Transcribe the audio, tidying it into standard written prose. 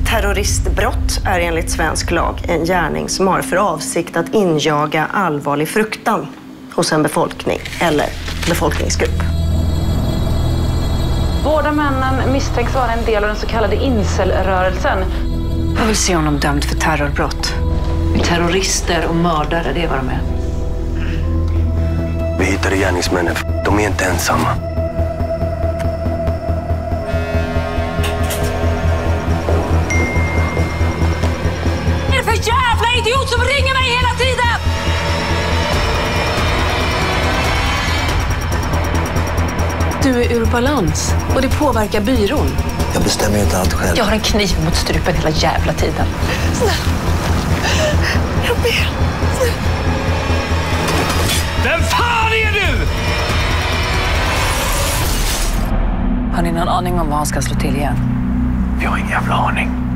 Terroristbrott är enligt svensk lag en gärning som har för avsikt att injaga allvarlig fruktan hos en befolkning eller befolkningsgrupp. Båda männen misstänks vara en del av den så kallade incelrörelsen. Jag vill se honom dömd för terrorbrott. Terrorister och mördare, det är vad de är. Vi hittade gärningsmännen. De är inte ensamma. Vad är det för jävla idiot som ringer mig hela tiden? Du är ur balans och det påverkar byrån. Jag bestämmer ju inte allt själv. Jag har en kniv mot strupen hela jävla tiden. Jag ber. Vem fan är du? Har ni någon aning om vad han ska slå till igen? Vi har ingen jävla aning.